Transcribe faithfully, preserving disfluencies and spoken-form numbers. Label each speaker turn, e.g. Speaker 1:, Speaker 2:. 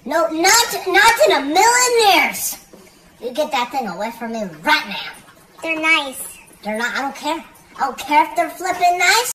Speaker 1: No, not, not to the millionaires. You get that thing away from me right now.
Speaker 2: They're nice.
Speaker 1: They're not, I don't care. I don't care if they're flipping nice.